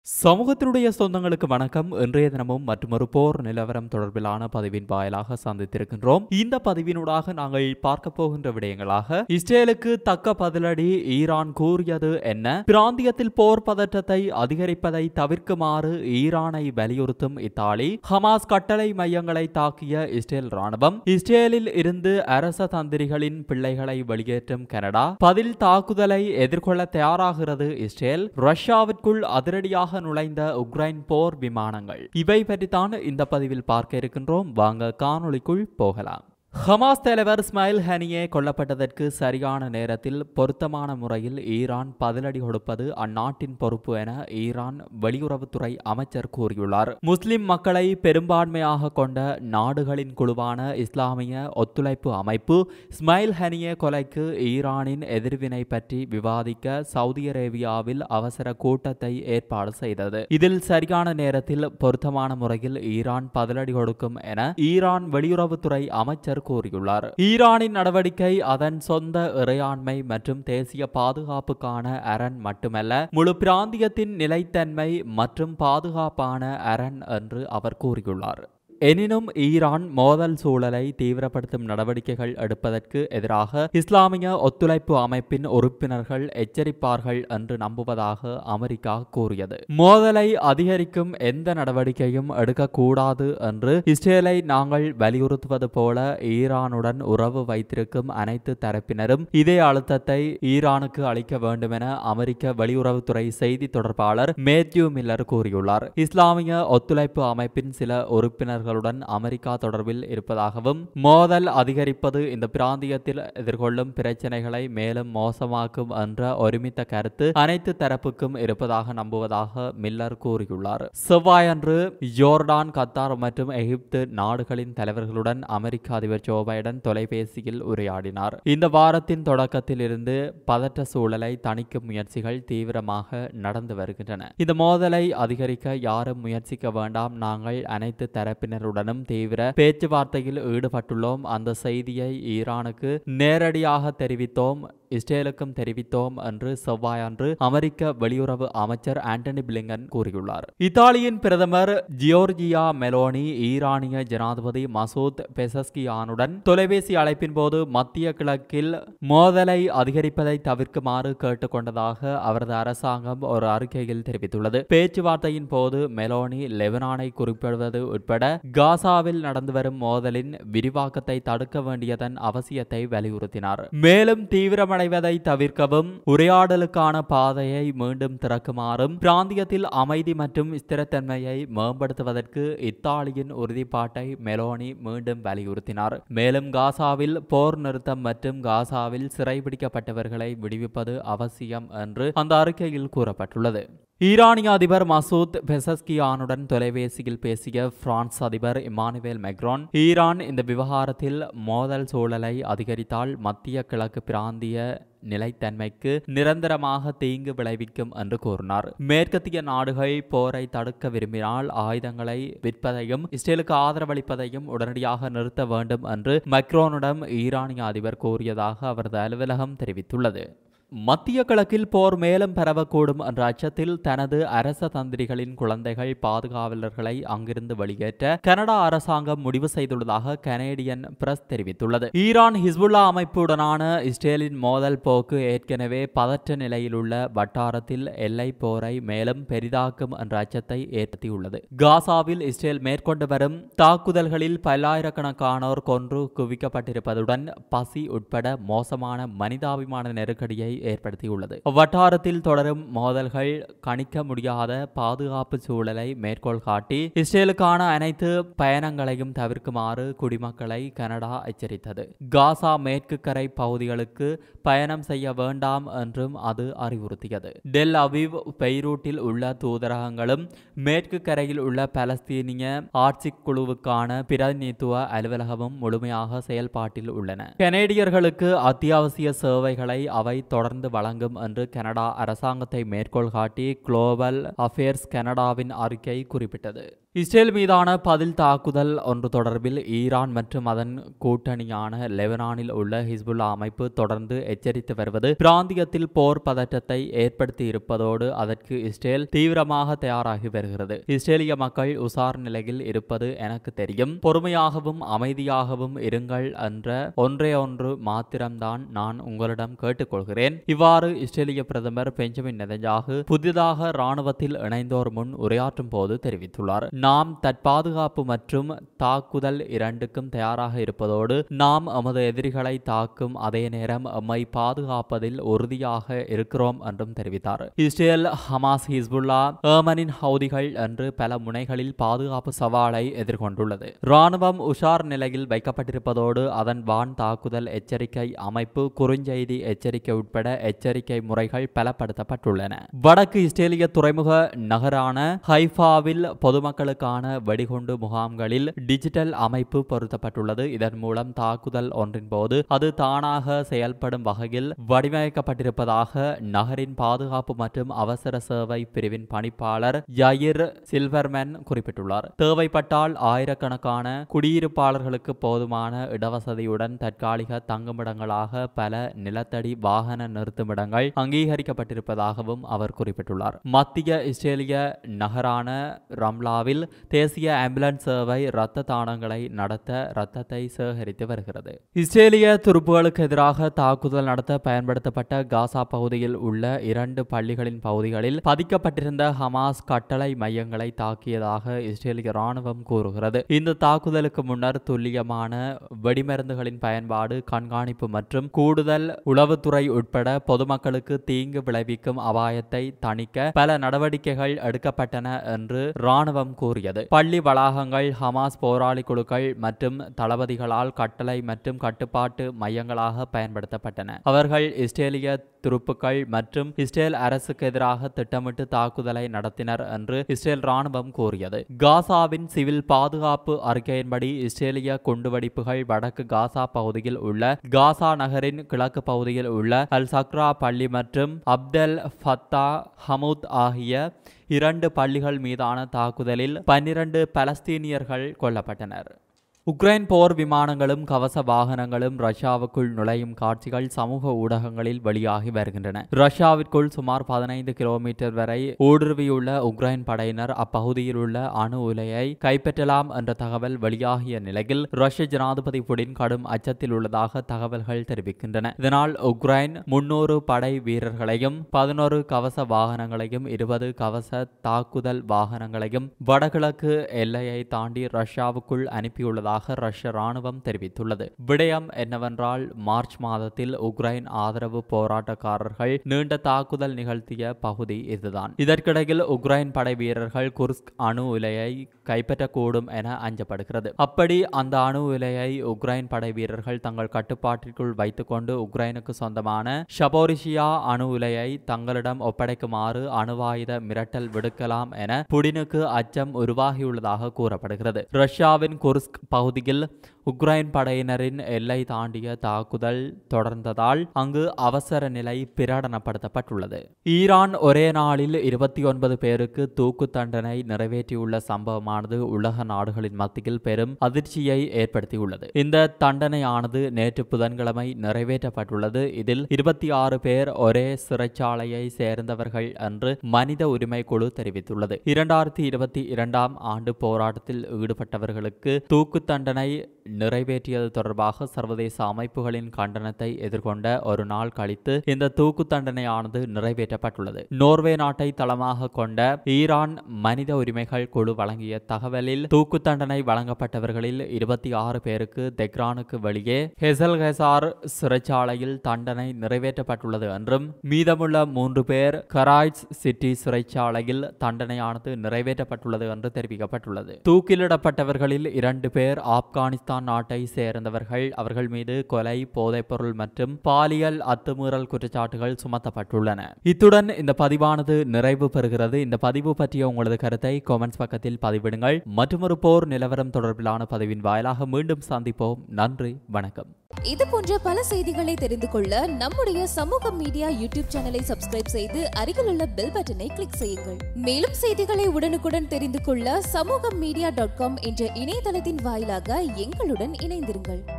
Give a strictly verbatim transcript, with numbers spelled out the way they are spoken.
சமூகத்தினுடைய சொந்தங்களுக்கு வணக்கம். இன்றைய தினமும் மற்றொரு போர் நிலவரம் தொடர்பிலான பதிவின் வாயிலாக சந்தித்திருக்கின்றோம். இந்த பதிவினூடாக நாங்கள் பார்க்க போகின்ற விடயங்களாக இஸ்ரேலுக்கு தக்க பதிலடி ஈரான் கூறியது என்ன, பிராந்தியத்தில் போர் பதற்றத்தை அதிகரிப்பதை தவிர்க்குமாறு ஈரானை வலியுறுத்தும் இத்தாலி, ஹமாஸ் கட்டளை மையங்களை தாக்கிய இஸ்ரேல் ராணுவம், இஸ்ரேலில் இருந்து அரச தந்திரிகளின் பிள்ளைகளை வெளியேற்றும் கனடா, பதில் தாக்குதலை எதிர்கொள்ள தயாராகிறது இஸ்ரேல், ரஷ்யாவிற்குள் அதிரடியாக நுழைந்த உக்ரைன் போர் விமானங்கள், இவை பற்றித்தான் இந்த பதிவில் பார்க்க இருக்கின்றோம். வாங்க காணொளிக்குள் போகலாம். ஹமாஸ் தலைவர் இஸ்மாயில் ஹனியே கொல்லப்பட்டதற்கு சரியான நேரத்தில் பொருத்தமான முறையில் ஈரான் பதிலடி கொடுப்பது அந்நாட்டின் பொறுப்பு என ஈரான் வெளியுறவுத்துறை அமைச்சர் கூறியுள்ளார். முஸ்லிம் மக்களை பெரும்பான்மையாக கொண்ட நாடுகளின் குழுவான இஸ்லாமிய ஒத்துழைப்பு அமைப்பு இஸ்மாயில் ஹனியே கொலைக்கு ஈரானின் எதிர்வினை பற்றி விவாதிக்க சவுதி அரேபியாவில் அவசர கூட்டத்தை ஏற்பாடு செய்தது. இதில் சரியான நேரத்தில் பொருத்தமான முறையில் ஈரான் பதிலடி கொடுக்கும் என ஈரான் வெளியுறவுத்துறை அமைச்சர் கூறியுள்ளார். ஈரானின் நடவடிக்கை அதன் சொந்த இறையாண்மை மற்றும் தேசிய பாதுகாப்புக்கான அரண் மட்டுமல்ல, முழு பிராந்தியத்தின் நிலைத்தன்மை மற்றும் பாதுகாப்பான அரண் என்று அவர் கூறியுள்ளார். எனினும் ஈரான் மோதல் சூழலை தீவிரப்படுத்தும் நடவடிக்கைகள் எடுப்பதற்கு எதிராக இஸ்லாமிய ஒத்துழைப்பு அமைப்பின் உறுப்பினர்கள் எச்சரிப்பார்கள் என்று நம்புவதாக அமெரிக்கா கூறியது. மோதலை அதிகரிக்கும் எந்த நடவடிக்கையும் எடுக்கக்கூடாது என்று இஸ்ரேலை நாங்கள் வலியுறுத்துவது போல ஈரானுடன் உறவு வைத்திருக்கும் அனைத்து தரப்பினரும் இதே அழுத்தத்தை ஈரானுக்கு அளிக்க வேண்டும் என அமெரிக்க வெளியுறவுத்துறை செய்தி தொடர்பாளர் மேத்யூ மில்லர் கூறியுள்ளார். இஸ்லாமிய ஒத்துழைப்பு அமைப்பின் சில உறுப்பினர்கள் அமெரிக்கா தொடர்பில் இருப்பதாகவும், மோதல் அதிகரிப்பது இந்த பிராந்தியத்தில் எதிர்கொள்ளும் பிரச்சனைகளை மேலும் மோசமாக்கும் என்ற ஒருமித்த கருத்து அனைத்து தரப்புக்கும் இருப்பதாக நம்புவதாக மில்லர் கூறியுள்ளார். செவ்வாயன்று ஜோர்டான், கத்தார் மற்றும் எகிப்து நாடுகளின் தலைவர்களுடன் அமெரிக்க அதிபர் ஜோ பைடன் தொலைபேசியில் உரையாடினார். இந்த வாரத்தின் தொடக்கத்தில் இருந்து பதற்ற சூழலை தணிக்கும் முயற்சிகள் தீவிரமாக நடந்து வருகின்றன. இந்த மோதலை அதிகரிக்க யாரும் முயற்சிக்க வேண்டாம். நாங்கள் அனைத்து தரப்பினர் உடனும் தீவிர பேச்சுவார்த்தையில் ஈடுபட்டுள்ளோம். அந்த செய்தியை ஈரானுக்கு நேரடியாக தெரிவித்தோம், இஸ்ரேலுக்கும் தெரிவித்தோம் என்று செவ்வாயன்று அமெரிக்க வெளியுறவு அமைச்சர் ஆண்டனி பிளிங்கன் கூறியுள்ளார். இத்தாலியின் பிரதமர் ஜியோர்ஜியா மெலோனி ஈரானிய ஜனாதிபதி மசூத் பெசஸ்கியானுடன் தொலைபேசி அழைப்பின் போது மத்திய கிழக்கில் மோதலை அதிகரிப்பதை தவிர்க்குமாறு கேட்டுக்கொண்டதாக அவரது அரசாங்கம் ஒரு அறிக்கையில் தெரிவித்துள்ளது. பேச்சுவார்த்தையின் போது மெலோனி லெபனானை குறிப்பிடுவது உட்பட காசாவில் நடந்து வரும் மோதலின் விரிவாக்கத்தை தடுக்க வேண்டியதன் அவசியத்தை வலியுறுத்தினார். மேலும் தீவிரமடைவதை தவிர்க்கவும், உரையாடலுக்கான பாதையை மீண்டும் திறக்குமாறும், பிராந்தியத்தில் அமைதி மற்றும் ஸ்திரத்தன்மையை மேம்படுத்துவதற்கு இத்தாலியின் உறுதிப்பாட்டை மெலோனி மீண்டும் வலியுறுத்தினார். மேலும் காசாவில் போர் நிறுத்தம் மற்றும் காசாவில் சிறைபிடிக்கப்பட்டவர்களை விடுவிப்பது அவசியம் என்று அந்த அறிக்கையில் கூறப்பட்டுள்ளது. ஈரானிய அதிபர் மசூத் பெசஸ்கியானுடன் தொலைபேசியில் பேசிய பிரான்ஸ் அதிபர் இமானுவேல் மேக்ரான், ஈரான் இந்த விவகாரத்தில் மோதல் சூழலை அதிகரித்தால் மத்திய கிழக்கு பிராந்திய நிலைத்தன்மைக்கு நிரந்தரமாக தீங்கு விளைவிக்கும் என்று கூறினார். மேற்கத்திய நாடுகள் போரை தடுக்க விரும்பினால் ஆயுதங்களை விற்பதையும் இஸ்ரேலுக்கு ஆதரவளிப்பதையும் உடனடியாக நிறுத்த வேண்டும் என்று மக்ரோனிடம் ஈரானிய அதிபர் கூறியதாக அவரது அலுவலகம் தெரிவித்துள்ளது. மத்திய கிழக்கில் போர் மேலும் பரவக்கூடும் என்ற அச்சத்தில் தனது அரச தந்திரிகளின் குழந்தைகள் பாதுகாவலர்களை அங்கிருந்து வெளியேற்ற கனடா அரசாங்கம் முடிவு செய்துள்ளதாக கனேடியன் பிரஸ் தெரிவித்துள்ளது. ஈரான் ஹிஸ்புல்லா அமைப்புடனான இஸ்ரேலின் மோதல் போக்கு ஏற்கனவே பதற்ற நிலையில் உள்ள வட்டாரத்தில் எல்லை போரை மேலும் பெரிதாக்கும் என்ற அச்சத்தை ஏற்படுத்தியுள்ளது. காசாவில் இஸ்ரேல் மேற்கொண்டு வரும் தாக்குதல்களில் பல்லாயிரக்கணக்கானோர் கொன்று குவிக்கப்பட்டிருப்பதுடன் பசி உட்பட மோசமான மனிதாபிமான நெருக்கடியை ஏற்படுத்தியுள்ளது. வட்டாரத்தில் தொடரும் மோதல்கள் கணிக்க முடியாத பாதுகாப்பு சூழலை மேற்கோள் காட்டி இஸ்ரேலுக்கான அனைத்து பயணங்களையும் தவிர்க்குமாறு குடிமக்களை கனடா எச்சரித்தது. காசா மேற்கு கரை பகுதிகளுக்கு பயணம் செய்ய வேண்டாம் என்றும் அது அறிவுறுத்தியது. டெல் அவிவ், பெய்ரூட்டில் உள்ள தூதரகங்களும் மேற்கு கரையில் உள்ள பலஸ்தீனிய ஆட்சி குழுவுக்கான பிரதிநிதித்துவ அலுவலகமும் முழுமையாக செயல்பாட்டில் உள்ளன. கனேடியர்களுக்கு அத்தியாவசிய சேவைகளை அவை தொடர் தொடர்ந்து வழங்கும் என்று கனடா அரசாங்கத்தை மேற்கோள் காட்டி குளோபல் அஃபேர்ஸ் கனடாவின் அறிக்கை குறிப்பிட்டது. இஸ்ரேல் மீதான பதில் தாக்குதல் ஒன்று தொடர்பில் ஈரான் மற்றும் அதன் கூட்டணியான லெபனானில் உள்ள ஹிஸ்புல்லா அமைப்பு தொடர்ந்து எச்சரித்து வருவது பிராந்தியத்தில் போர் பதற்றத்தை ஏற்படுத்தி இருப்பதோடு அதற்கு இஸ்ரேல் தீவிரமாக தயாராகி வருகிறது. இஸ்ரேலிய மக்கள் உசார் நிலையில் இருப்பது எனக்கு தெரியும். பொறுமையாகவும் அமைதியாகவும் இருங்கள் என்ற ஒன்றே ஒன்று மாத்திரம்தான் நான் உங்களிடம் கேட்டுக்கொள்கிறேன். இவ்வாறு இஸ்ரேலிய பிரதமர் பெஞ்சமின் நெதன்யாகு புதிதாக இராணுவத்தில் இணைந்தோர் முன் உரையாற்றும் போது தெரிவித்துள்ளார். நாம் தற்பாதுகாப்பு மற்றும் தாக்குதல் இரண்டுக்கும் தயாராக இருப்பதோடு நாம் எமது எதிரிகளை தாக்கும் அதே நேரம் எம்மை பாதுகாப்பதில் உறுதியாக இருக்கிறோம் என்றும் தெரிவித்தார். இஸ்ரேல், ஹமாஸ், ஹிஸ்புல்லா, ஏமனின் ஹவுதிகள் என்று பல முனைகளில் பாதுகாப்பு சவாலை எதிர்கொண்டுள்ளது. இராணுவம் உஷார் நிலையில் வைக்கப்பட்டிருப்பதோடு அதன் வான் தாக்குதல் எச்சரிக்கை அமைப்பு, குறுஞ்செய்தி எச்சரிக்கை உட்பட எச்சரிக்கை முறைகள் பலப்படுத்தப்பட்டுள்ளன. வடக்கு இஸ்ரேலிய துறைமுக நகரான ஹைஃபாவில் பொதுமக்களுக்கான வெடிகுண்டு முகாம்களில் டிஜிட்டல் அமைப்பு பொருத்தப்பட்டுள்ளது. இதன் மூலம் தாக்குதல் ஒன்றின் போது அது தானாக செயல்படும் வகையில் வடிவமைக்கப்பட்டிருப்பதாக நகரின் பாதுகாப்பு மற்றும் அவசர சேவை பிரிவின் பணிப்பாளர் யயிர் சில்வர்மேன் குறிப்பிட்டுள்ளார். தேவைப்பட்டால் ஆயிரக்கணக்கான குடியிருப்பாளர்களுக்கு போதுமான இடவசதியுடன் தற்காலிக தங்குமிடங்களாக பல நிலத்தடி வாகன நிறுத்துமிடங்கள் அங்கீகரிக்கப்பட்டிருப்பதாகவும் அவர் குறிப்பிட்டுள்ளார். மத்திய இஸ்ரேலிய நகரான ரம்லாவில் தேசிய ஆம்புலன்ஸ் சேவை இரத்த தானங்களை நடத்த இரத்தத்தை சேகரித்து வருகிறது. இஸ்ரேலிய துருப்புகளுக்கு எதிராக தாக்குதல் நடத்த பயன்படுத்தப்பட்ட காசா பகுதியில் உள்ள இரண்டு பள்ளிகளின் பகுதிகளில் பதிக்கப்பட்டிருந்த ஹமாஸ் கட்டளை மையங்களை தாக்கியதாக இஸ்ரேலிய ராணுவம் கூறுகிறது. இந்த தாக்குதலுக்கு முன்னர் துல்லியமான வெடிமருந்துகளின் பயன்பாடு, கண்காணிப்பு மற்றும் கூடுதல் உளவுத்துறை உட்பட பொதுமக்களுக்கு தீங்கு விளைவிக்கும் அபாயத்தை தணிக்க பல நடவடிக்கைகள் எடுக்கப்பட்டன என்று ராணுவம் கூறியது. பள்ளி வளாகங்கள் ஹமாஸ் போராளி குழுக்கள் மற்றும் தளபதிகளால் கட்டளை மற்றும் கட்டுப்பாட்டு மையங்களாக பயன்படுத்தப்பட்டன. அவர்கள் இஸ்ரேலிய துருப்புக்கள் மற்றும் இஸ்ரேல் அரசுக்கு எதிராக திட்டமிட்டு தாக்குதலை நடத்தினர் என்று இஸ்ரேல் ராணுவம் கூறியது. காசாவின் சிவில் பாதுகாப்பு அறிக்கையின்படி இஸ்ரேலிய குண்டுவெடிப்புகள் வடக்கு காசா பகுதியில் உள்ள காசா நகரின் கிழக்கு பகுதியில் உள்ள அல் சக்ரா பள்ளி மற்றும் அப்தெல் ஃபத்தா ஹமூத் ஆகிய இரண்டு பள்ளிகள் மீதான தாக்குதலில் பன்னிரண்டு பலஸ்தீனியர்கள் கொல்லப்பட்டனர். உக்ரைன் போர் விமானங்களும் கவச வாகனங்களும் ரஷ்யாவுக்குள் நுழையும் காட்சிகள் சமூக ஊடகங்களில் வெளியாகி வருகின்றன. ரஷ்யாவிற்குள் சுமார் பதினைந்து கிலோமீட்டர் வரை ஊடுருவியுள்ள உக்ரைன் படையினர் அப்பகுதியில் உள்ள அணு உலையை கைப்பற்றலாம் என்ற தகவல் வெளியாகிய நிலையில் ரஷ்ய ஜனாதிபதி புடின் கடும் அச்சத்தில் உள்ளதாக தகவல்கள் தெரிவிக்கின்றன. இதனால் உக்ரைன் முன்னூறு படை வீரர்களையும் பதினோரு கவச வாகனங்களையும் இருபது கவச தாக்குதல் வாகனங்களையும் வடகிழக்கு எல்லையை தாண்டி ரஷ்யாவுக்குள் அனுப்பியுள்ளதாக ரஷ்ய ராணுவம் தெரிவித்துள்ளது. விடயம் என்னவென்றால், மார்ச் மாதத்தில் உக்ரைன் ஆதரவு போராட்டக்காரர்கள் நீண்ட தாக்குதல் நிகழ்த்திய பகுதி இதுதான். இதற்கிடையில் உக்ரைன் படை வீரர்கள் குர்ஸ்க் அணு உலையை கைப்பற்றக்கூடும் என அஞ்சப்படுகிறது. அப்படி அந்த அணு உலையை உக்ரைன் படை வீரர்கள் தங்கள் கட்டுப்பாட்டிற்குள் வைத்துக் கொண்டு உக்ரைனுக்கு சொந்தமான ஷபோரிஷியா அணு உலையை தங்களிடம் ஒப்படைக்குமாறு அணுவாயுத மிரட்டல் விடுக்கலாம் என புடினுக்கு அச்சம் உருவாகியுள்ளதாக கூறப்படுகிறது. ரஷ்யாவின் குர்ஸ்க் பகுதியில் உக்ரைன் படையினரின் எல்லை தாண்டிய தாக்குதல் தொடர்ந்ததால் அங்கு அவசர நிலை பிரகடனப்படுத்தப்பட்டுள்ளது. ஈரான் ஒரே நாளில் இருபத்தி ஒன்பது பேருக்கு தூக்கு தண்டனை நிறைவேற்றியுள்ள சம்பவமானது உலக நாடுகளின் மத்தியில் பெரும் அதிர்ச்சியை ஏற்படுத்தியுள்ளது. இந்த தண்டனையானது நேற்று புதன்கிழமை நிறைவேற்றப்பட்டுள்ளது. இதில் இருபத்தி ஆறு பேர் ஒரே சிறைச்சாலையை சேர்ந்தவர்கள் என்று மனித உரிமை குழு தெரிவித்துள்ளது. இரண்டாயிரத்தி இருபத்தி இரண்டாம் ஆண்டு போராட்டத்தில் ஈடுபட்டவர்களுக்கு தூக்கு தண்டனை நிறைவேற்றியது தொடர்பாக சர்வதேச அமைப்புகளின் கண்டனத்தை எதிர்கொண்ட ஒரு நாள் கழித்து இந்த தூக்கு தண்டனையானது நிறைவேற்றப்பட்டுள்ளது. நோர்வே நாட்டை தளமாக கொண்ட ஈரான் மனித உரிமைகள் குழு வழங்கிய தகவலில் தூக்கு தண்டனை வழங்கப்பட்டவர்களில் இருபத்தி ஆறு பேருக்கு தெஹ்ரானுக்கு வெளியே ஹெசல்ஹெசார் சிறைச்சாலையில் தண்டனை நிறைவேற்றப்பட்டுள்ளது என்றும் மீதமுள்ள மூன்று பேர் கராய்ச் சிட்டி சிறைச்சாலையில் தண்டனையானது நிறைவேற்றப்பட்டுள்ளது என்று தெரிவிக்கப்பட்டுள்ளது. தூக்கிலிடப்பட்டவர்களில் இரண்டு பேர் ஆப்கானிஸ்தான் நாட்டை சேர்ந்தவர்கள். அவர்கள் மீது கொலை, போதைப்பொருள் மற்றும் பாலியல் அத்துமீறல் குற்றச்சாட்டுகள் சுமத்தப்பட்டுள்ளன. இத்துடன் இந்த பதிவானது நிறைவு பெறுகிறது. இந்த பதிவு பற்றிய உங்களது கருத்தை கமெண்ட்ஸ் பக்கத்தில் பதிவிடுங்கள். மற்றொரு போர் நிலவரம் தொடர்பிலான பதிவின் வாயிலாக மீண்டும் சந்திப்போம். நன்றி, வணக்கம். இது போன்ற பல செய்திகளை தெரிந்து கொள்ள நம்முடைய சமூக மீடியா யூடியூப் சேனலை சப்ஸ்கிரைப் செய்து அருகில் உள்ள பெல் பட்டனை கிளிக் செய்யுங்கள். மேலும் செய்திகளை உடனுக்குடன் தெரிந்து கொள்ள சமூக மீடியா டாட் காம் என்ற இணையதளத்தின் வாயிலாக எங்களுடன் இணைந்திருங்கள்.